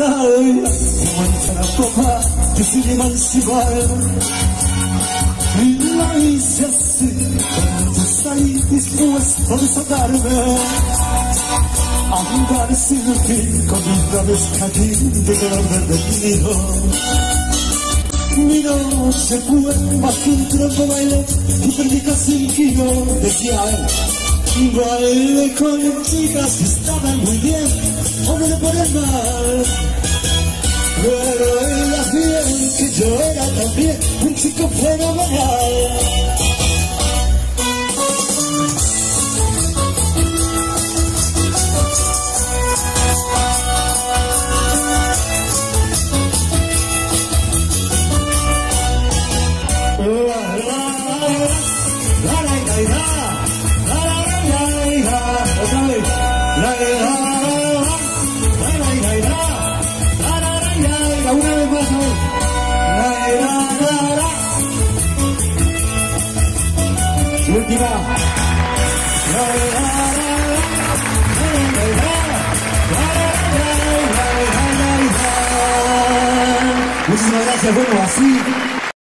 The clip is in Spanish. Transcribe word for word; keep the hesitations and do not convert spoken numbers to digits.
Ay, aguanta la copa que se lleva al cibar. Y la hice así, cuando salí dispuesto a desatarme, a andar sin fin con una vez cayendo de orden del nido. Mi noche fue más que un tronco baile y perdí casi un kilo de fiar. Bailé con chicas que estaban muy bien, o no por el mal. Pero ellas vieron que yo era también un chico fenomenal. Una vez más, última. Muchísimas gracias. Bueno, así